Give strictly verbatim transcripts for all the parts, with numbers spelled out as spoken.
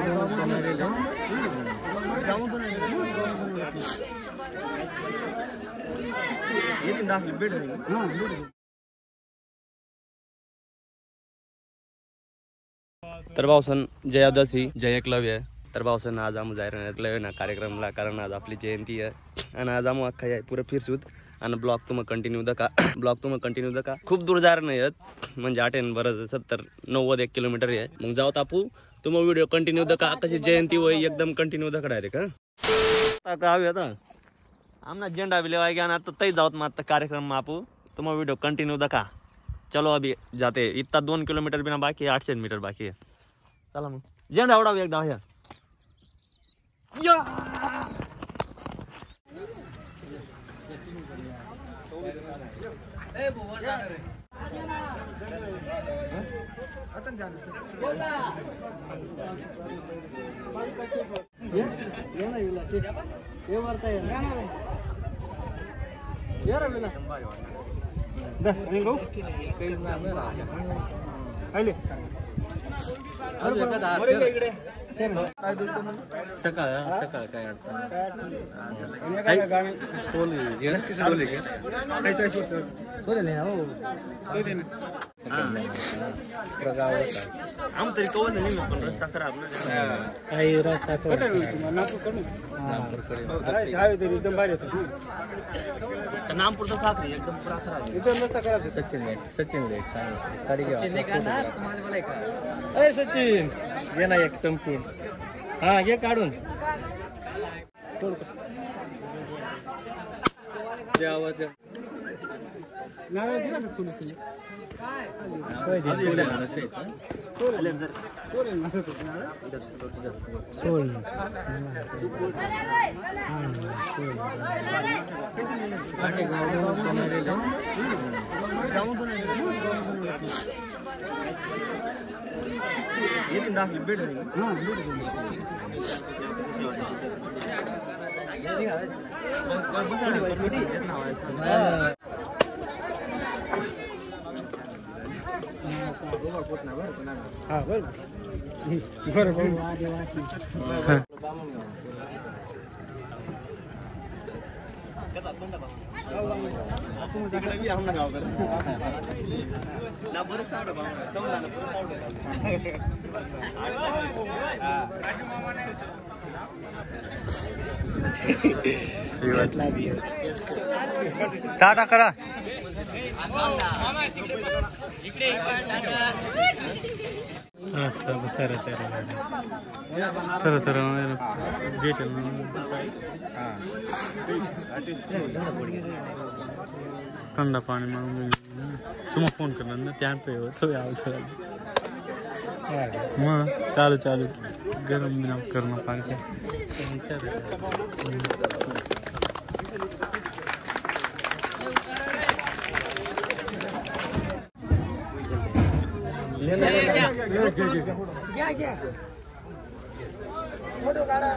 तर भाऊसन जयादशी जय एकलव्य तर भाऊसन आज आम्ही जाहीर एकलव्य ना कार्यक्रमला कारण आज आपली जयंती आहे आणि आज आम्ही अख्खा आहे पुरं फिरसूत आणि ब्लॉग तुम्ही कंटिन्यू दका ब्लॉग तुम्ही कंटिन्यू दका खूप दूर जार नाही आहेत म्हणजे आठेन बरं सत्तर नव्वद एक किलोमीटर आहे मग जाऊ तापू तुम्ही व्हिडिओ कंटिन्यू दका कशी जयंती होई एकदम कंटिन्यू दका डायरेक्ट हा आता आमना झेंडा भी लेवाय गया ना तो तई जाऊत मत कार्यक्रम में आपू तुम्हें वीडियो कंटिन्यू दखा चलो अभी जाते इतना दोन किलोमीटर बिना बाकी है आठशे मीटर बाकी है चला मग झेंडा उडाव एकदा भैया सकाळ सकाळ काय अडचण आम तरी कवच नाही पण रस्ता खराब ना रस्ता नामपूर तो साखरी एकदम पुरा खराब इथं रस्ता खराब सचिन सचिन देख सांग गाडी घ्या तुम्हाला मला का अरे सचिन ये ना एक चमकून हा घे काढून आवाज नाव दिला ना चुलीस काय काय सोले नसे सोले जर सोले नसे सोल काटे गाव कोणारे जाऊ ये दिन दाखल बेड हां बेड हा बर बर टाटा करा चला चला गेट ठंडा पानी मांग तुम्हें फोन करना ना त्यान पे हो तो मग चालू चालू गरम बिना करना पाणी क्या क्या फोटो काढा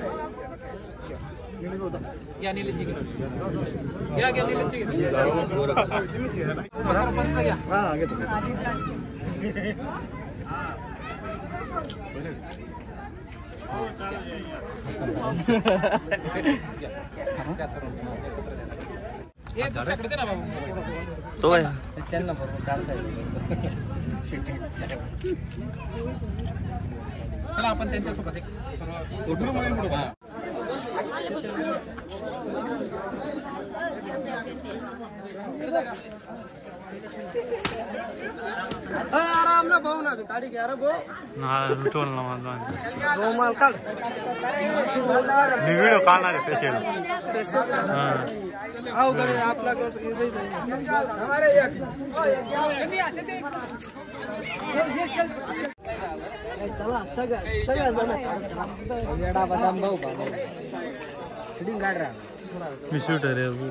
या नीले जी या क्या नीले जी सरपंच घ्या हां घेतो ये दुसऱ्याकडे दे ना बाबू तो आहे त्यांना बरोबर काढता येईल चला आपण त्यांच्यासोबत एक सर्व फोटो म्हणून पुढे बघा आराम ना भाऊ ना गाडी घ्या रे भाऊ ना टोल ना माझा दो माल काढ मी व्हिडिओ काढणार आहे स्पेशल स्पेशल हां आओ गडे आपला हमारे एक चलिए चलिए चला सगळं सगळं जण वेडा बदाम भाऊ भाऊ शूटिंग काढ रहा मी शूटर आहे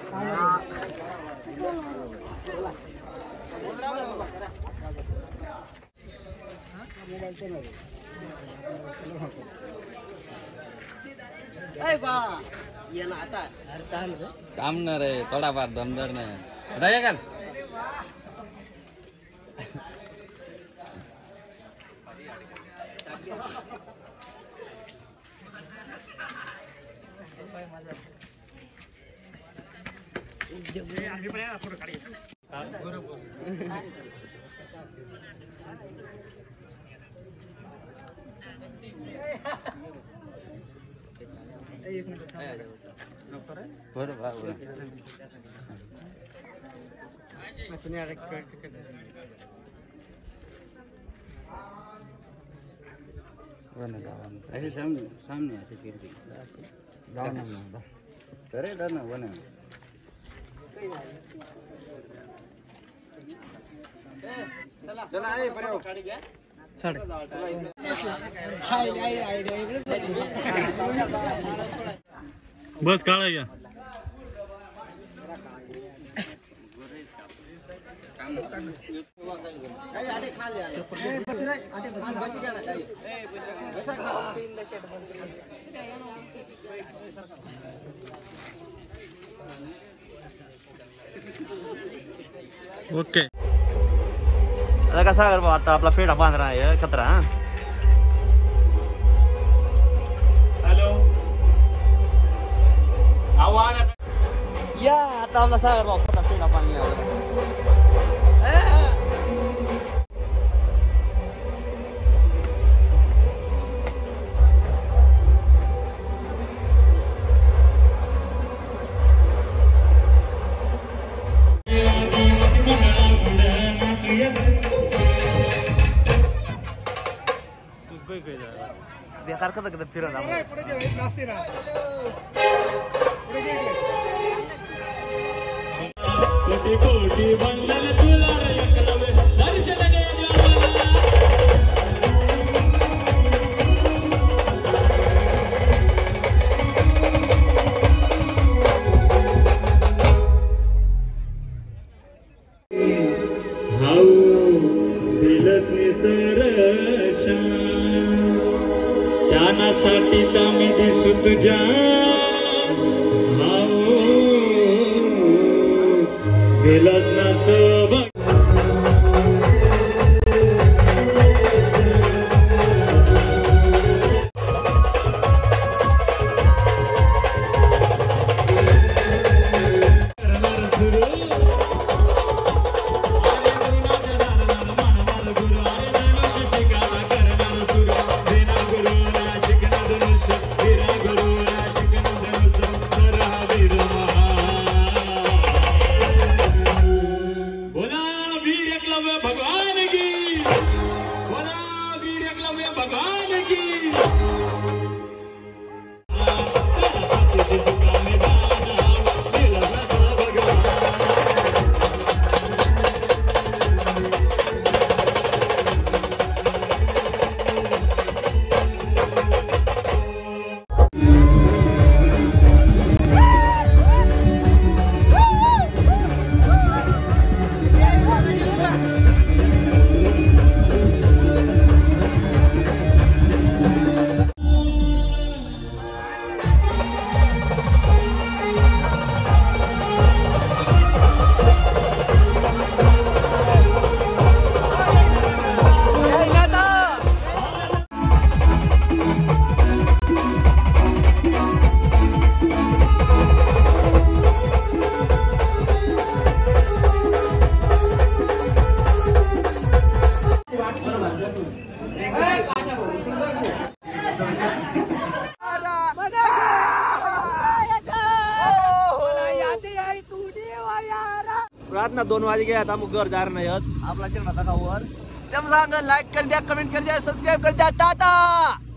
ए बा ये ना आता अरे काम रे काम न रे थोड़ा बार दमदार नहीं रहेगा ऐसे सामने सामने ऐसे फिर भी दाना ना करे दाना बना चला चला आहे पर्यो चढ चला हाय हाय आयडिया इकडे बस काढा या ओके आता कसा कर आता आपला पेढा बांधणार आहे कचरा. हॅलो या आता आपला सागर भाऊ कसा पेढा बांधला. बेकार कसं कसं फिरत त्यानासाठी तामी दिसू तुझ्या गेलास ना सबक रातना दोन वाजे गए आता घर जा रहे हैं. आपला चॅनल दाखवा वर. त्यामुळे सांगा लाईक कर द्या, कमेंट कर द्या, सबस्क्राईब कर द्या. टाटा.